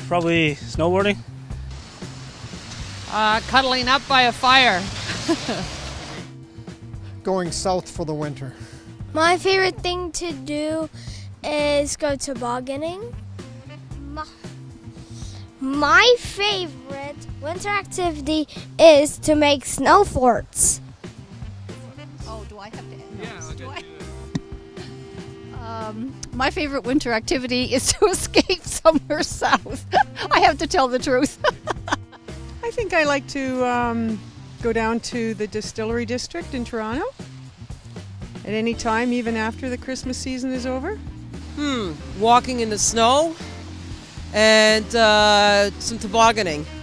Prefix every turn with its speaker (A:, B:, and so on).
A: Probably snowboarding.
B: Cuddling up by a fire.
C: Going south for the winter.
D: My favorite thing to do is go tobogganing. My favorite winter activity is to make snow forts.
E: Oh, do I have to end?
A: Yeah,
E: Do I? My favorite winter activity is to escape somewhere south. I have to tell the truth.
F: I think I like to go down to the distillery district in Toronto at any time, even after the Christmas season is over.
G: Walking in the snow and some tobogganing.